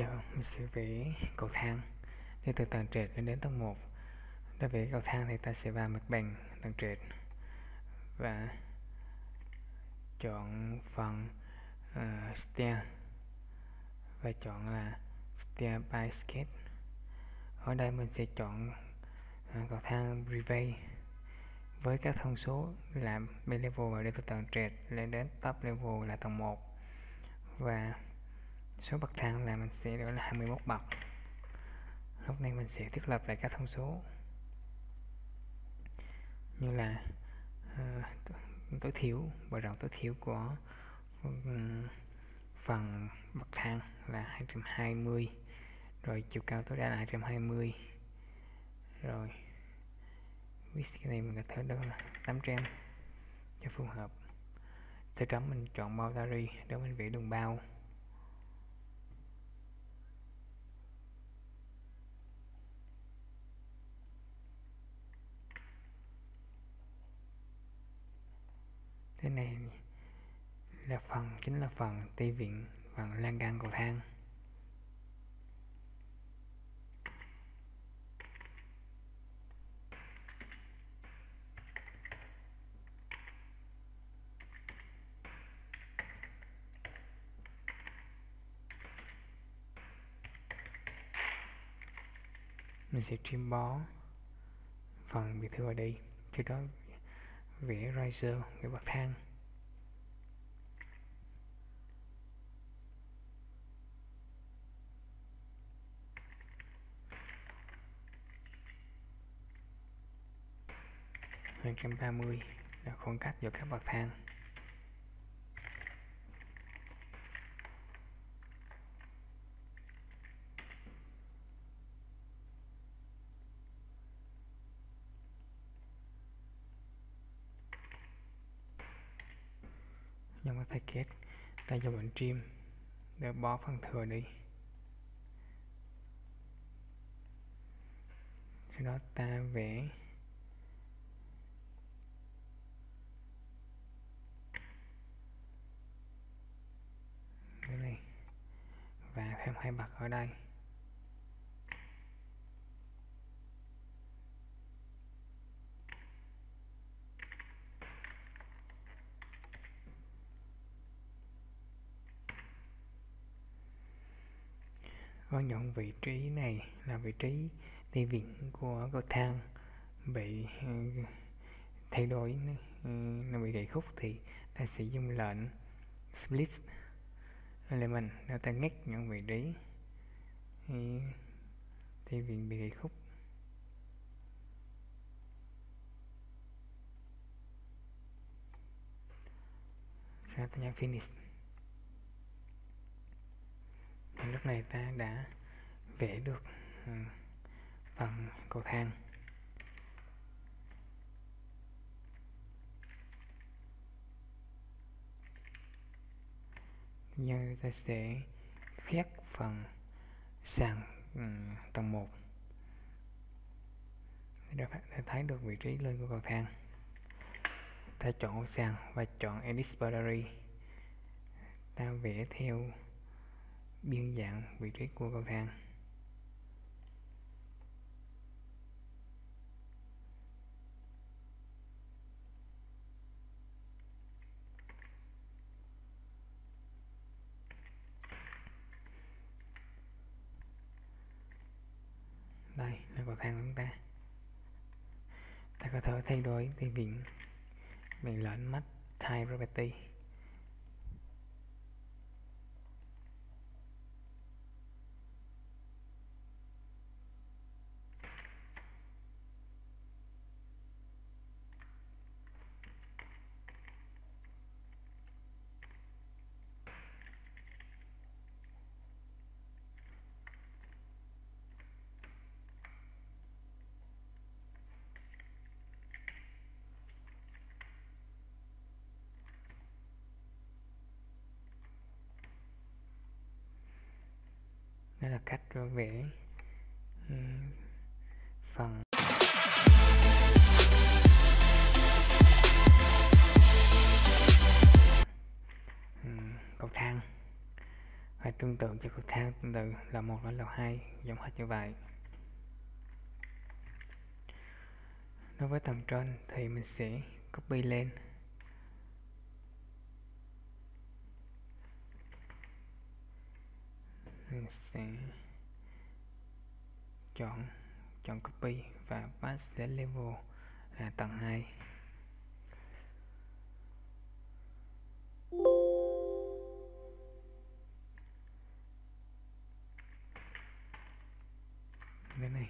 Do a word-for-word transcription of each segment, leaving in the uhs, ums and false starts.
giờ mình sẽ vẽ cầu thang đi từ tầng trệt lên đến tầng một. Để vẽ cầu thang thì ta sẽ vào mặt bằng tầng trệt và chọn phần uh, stair và chọn là stair by sketch. Ở đây mình sẽ chọn uh, cầu thang private với các thông số là base level và đi từ tầng trệt lên đến top level là tầng một, và số bậc thang là mình sẽ đổi là hai mươi mốt bậc. Lúc này mình sẽ thiết lập lại các thông số như là uh, tối thiểu bề rộng tối thiểu của um, phần bậc thang là hai trăm hai mươi, rồi chiều cao tối đa là hai trăm hai mươi, rồi width cái này mình có thể đó là tám trăm cho phù hợp. Từ đó mình chọn boundary để mình vẽ đường bao. Thế này là phần chính là phần tây viện phần lan can cầu thang. Mình sẽ trim bó phần bị thừa ở đây, từ đó vẽ riser, vẽ bậc thang. hai trăm ba mươi là khoảng cách giữa các bậc thang. Nhưng mà phải kết ta dùng bệnh trim để bó phần thừa đi. Sau đó ta vẽ cái này và thêm hai bậc ở đây. Có những vị trí này là vị trí tây viện của cầu thang bị uh, thay đổi, uh, nó bị gãy khúc thì ta sẽ dùng lệnh split element để ta ngắt những vị trí uh, tây viện bị gãy khúc. Ra ta nhấn finish. Lúc này ta đã vẽ được uh, phần cầu thang. Như ta sẽ khét phần sàn um, tầng một để thấy được vị trí lên của cầu thang. Ta chọn sàn và chọn edit boundary. Ta vẽ theo biên dạng vị trí của cầu thang. Đây là cầu thang của chúng ta. Ta có thể thay đổi tây viện bằng lệnh match type property. Đó là cách vẽ um, phần um, cầu thang. Và tương tự cho cầu thang tương tự là một đến lầu hai, giống hết như vậy. Đối với tầng trên thì mình sẽ copy lên, mình sẽ chọn chọn copy và paste đến level là tầng hai. Đây này.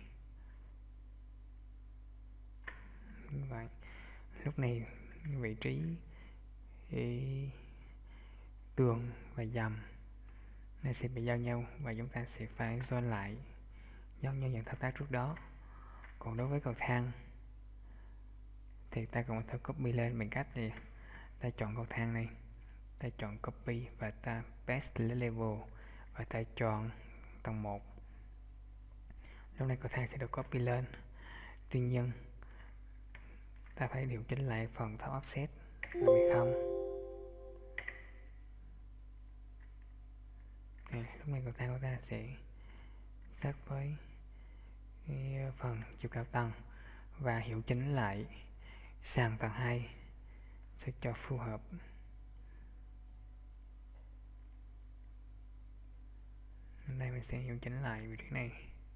Như vậy, lúc này vị trí ý, tường và dầm nó sẽ bị giao nhau và chúng ta sẽ phải join lại giống như những thao tác trước đó. Còn đối với cầu thang thì ta còn có thể copy lên bằng cách gì? Ta chọn cầu thang này, ta chọn copy và ta paste level và ta chọn tầng một. Lúc này cầu thang sẽ được copy lên. Tuy nhiên ta phải điều chỉnh lại phần thao offset là mười không. À, lúc này cầu thang của ta sẽ sát với cái phần chiều cao tầng và hiệu chỉnh lại sàn tầng hai sẽ cho phù hợp. Đây mình sẽ hiệu chỉnh lại vị trí này.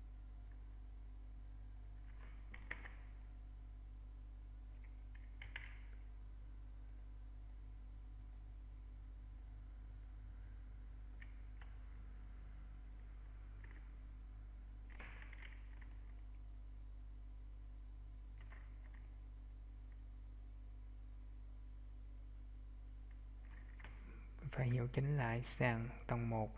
Phải hiệu chỉnh lại sàn tầng một.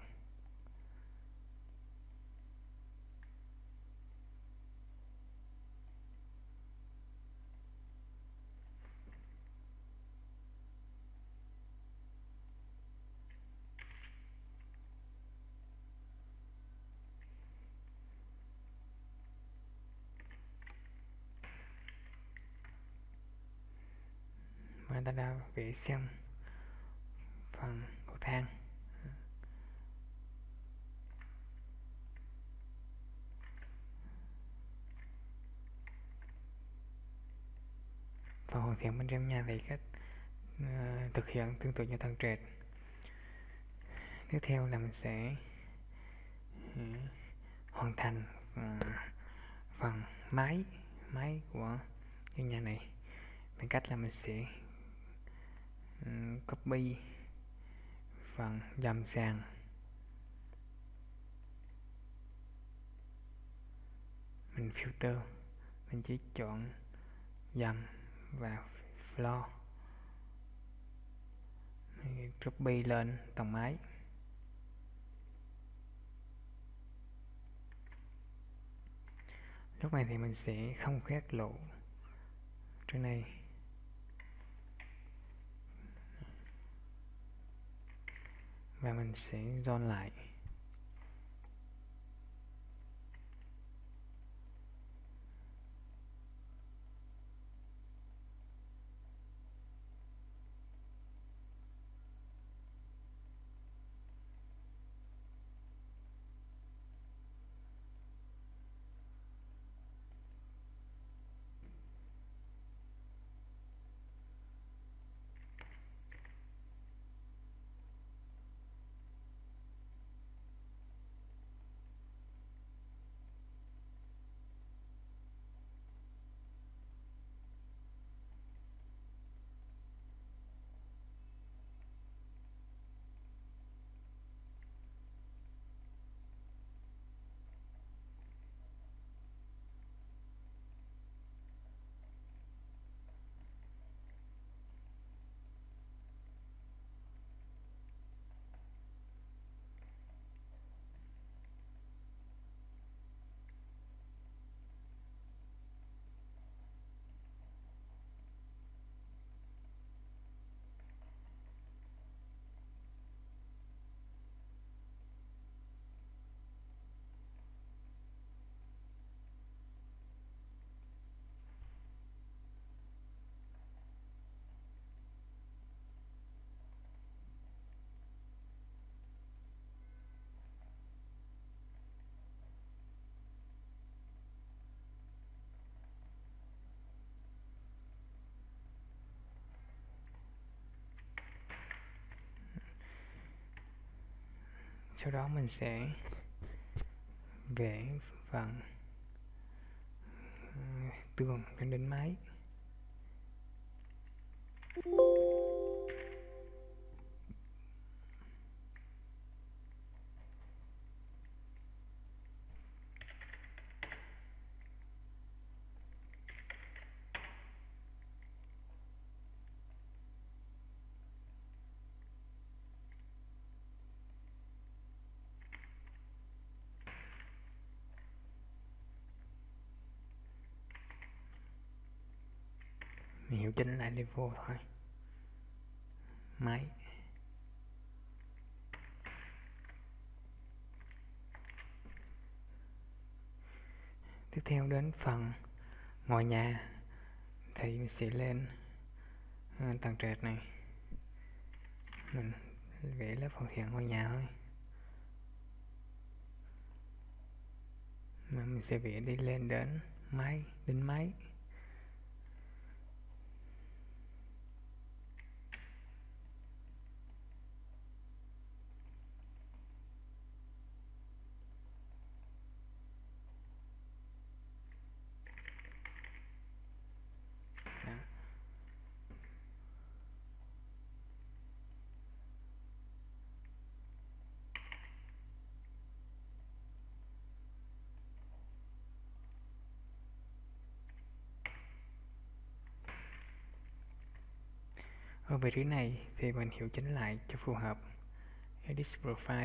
Và ta đã vẽ xong phần cầu thang. Và hoàn thiện bên trong nhà thì cách uh, thực hiện tương tự như tầng trệt. Tiếp theo là mình sẽ uh, hoàn thành uh, phần mái mái của cái nhà này bằng cách là mình sẽ um, copy phần dầm sàn, mình filter, mình chỉ chọn dầm và floor, copy lên tầng mái. Lúc này thì mình sẽ không khoét lộ trên này, và mình sẽ join lại. Sau đó mình sẽ vẽ phần tường trên đỉnh mái. Mình hiệu chỉnh lại level thôi. Máy. Tiếp theo đến phần ngôi nhà thì mình sẽ lên à, tầng trệt này, mình vẽ lớp hoàn thiện ngôi nhà thôi, mà mình sẽ vẽ đi lên đến mái, đỉnh mái. Đó. Ở vị trí này thì mình hiệu chỉnh lại cho phù hợp. Edit Profile.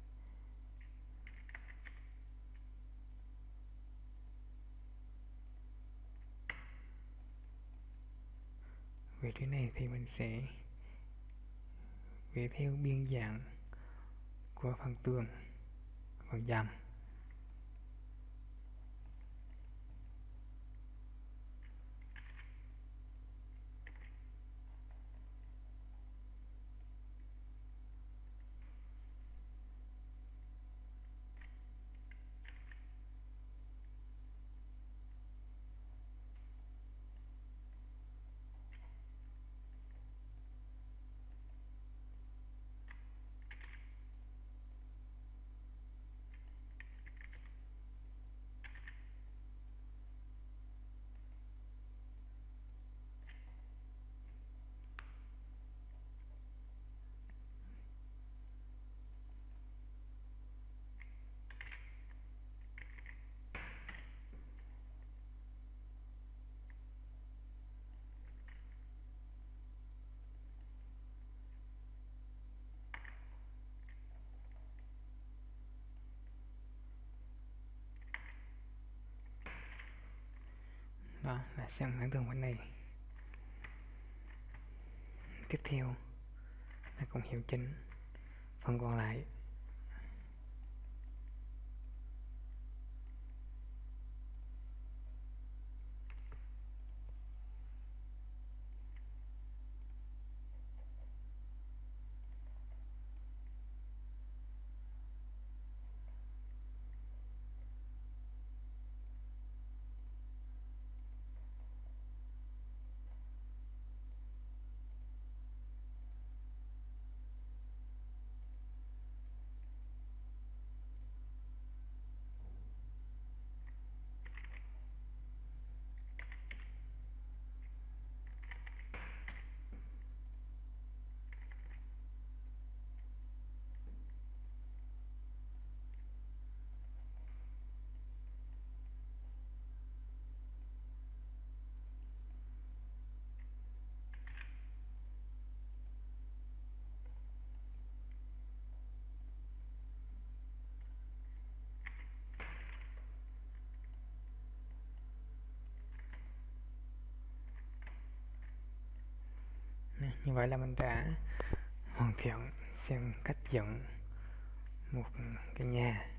Vị trí này thì mình sẽ vẽ theo biên dạng của phần tường, phần dầm. Đó là xong mảng tường bên này. Tiếp theo là cùng hiệu chỉnh phần còn lại. Như vậy là mình đã hoàn thiện xem cách dựng một cái nhà